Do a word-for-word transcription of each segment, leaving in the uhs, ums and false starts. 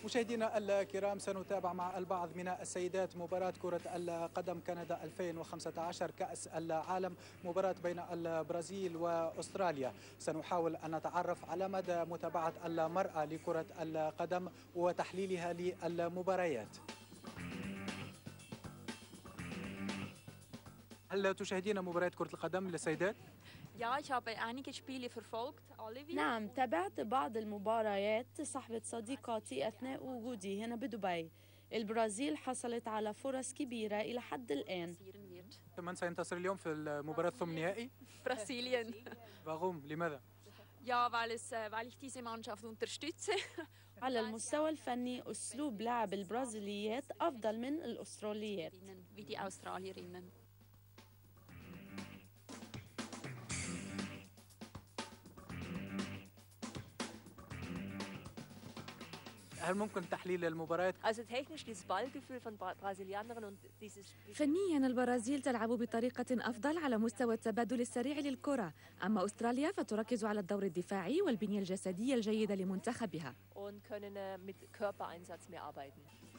مشاهدينا الكرام، سنتابع مع البعض من السيدات مباراة كرة القدم كندا ألفين وخمسة عشر كأس العالم، مباراة بين البرازيل وأستراليا. سنحاول أن نتعرف على مدى متابعة المرأة لكرة القدم وتحليلها للمباريات. هل تشاهدين مباراة كرة القدم للسيدات؟ Ja, ich habe einige Spiele verfolgt. Olivia. نعم، تابعت بعض المباريات صحبة صديقاتي أثناء وجودي هنا بدبي. البرازيل حصلت على فرص كبيرة إلى حد الآن. من سينتصر اليوم في المباراة الثمن النهائي؟ Brasilien. Warum؟ لماذا؟ Ja, weil es, weil ich diese Mannschaft unterstütze. على المستوى الفني أسلوب لعب البرازيليات أفضل من الأستراليات. Wie die Australierinnen. هل ممكن تحليل المباريات؟ Also technisch dieses Ballgefühl von Brasilianerinnen und dieses فنيا البرازيل تلعب بطريقة أفضل على مستوى التبادل السريع للكرة، أما أستراليا فتركز على الدور الدفاعي والبنية الجسدية الجيدة لمنتخبها. und können mit Körpereinsatz mehr arbeiten.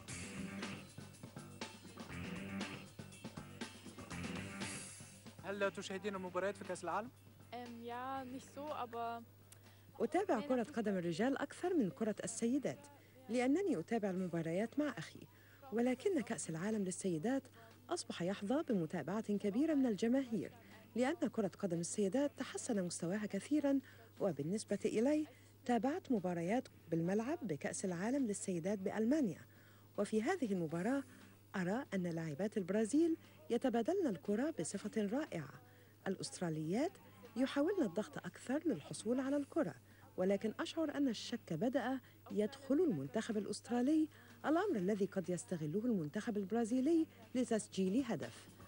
هل تشاهدين المباريات في كأس العالم؟ Ja, nicht so, aber أتابع كرة قدم الرجال أكثر من كرة السيدات لأنني أتابع المباريات مع أخي، ولكن كأس العالم للسيدات أصبح يحظى بمتابعة كبيرة من الجماهير لأن كرة قدم السيدات تحسن مستواها كثيراً. وبالنسبة إلي تابعت مباريات بالملعب بكأس العالم للسيدات بألمانيا، وفي هذه المباراة أرى أن لاعبات البرازيل يتبادلن الكرة بصفة رائعة. الأستراليات يحاولن الضغط أكثر للحصول على الكرة، ولكن أشعر أن الشك بدأ يدخل المنتخب الأسترالي، الأمر الذي قد يستغله المنتخب البرازيلي لتسجيل هدف.